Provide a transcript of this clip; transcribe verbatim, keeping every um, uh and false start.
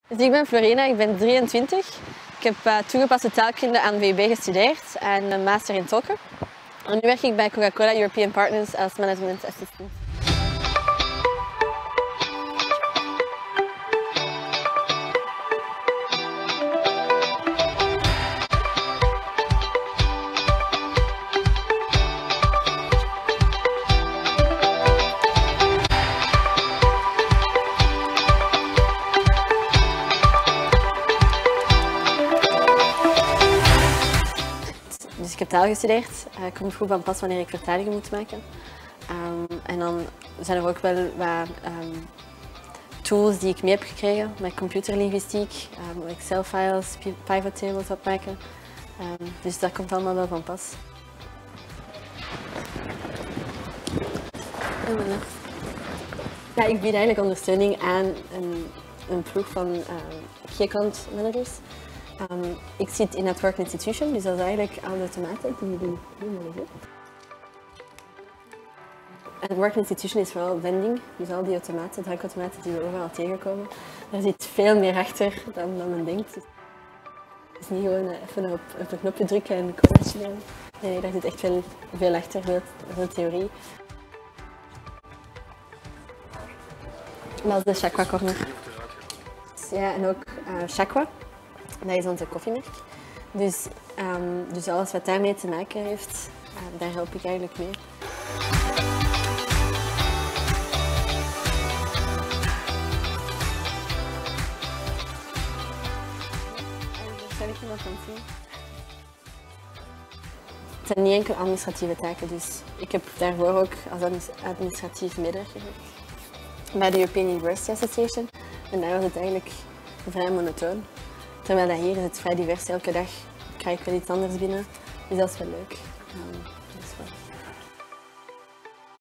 Dus ik ben Florina, ik ben drieëntwintig. Ik heb uh, toegepaste taalkunde aan V U B gestudeerd en een master in tolken. En nu werk ik bij Coca-Cola European Partners als management assistant. Dus ik heb taal gestudeerd. Uh, ik kom goed van pas wanneer ik vertalingen moet maken. Um, en dan zijn er ook wel wat um, tools die ik mee heb gekregen met computerlinguïstiek, um, Excel-files, pivot tables opmaken. Um, dus dat komt allemaal wel van pas. Ja, ik bied eigenlijk ondersteuning aan een, een ploeg van uh, key account managers. Um, ik zit in het Work Institution, dus dat is eigenlijk al de automaten die die doen. Het Work Institution is vooral vending, dus al die automaten, drankautomaten die we overal tegenkomen. Daar zit veel meer achter dan, dan men denkt. Het is niet gewoon even op, op een knopje drukken en een colletje nemen. Nee, daar zit echt veel, veel achter, veel, veel theorie. Dat is de Chaqua Corner. Ja, en ook uh, Chaqua. Dat is onze koffiemerk. Dus, um, dus alles wat daarmee te maken heeft, uh, daar help ik eigenlijk mee. Zal ik je nog van zien? Het zijn niet enkel administratieve taken, dus ik heb daarvoor ook als administratief medewerker gewerkt bij de European University Association. En daar was het eigenlijk vrij monotoon. Terwijl dat hier is het vrij divers, elke dag krijg ik wel iets anders binnen, dus dat is wel leuk. Um,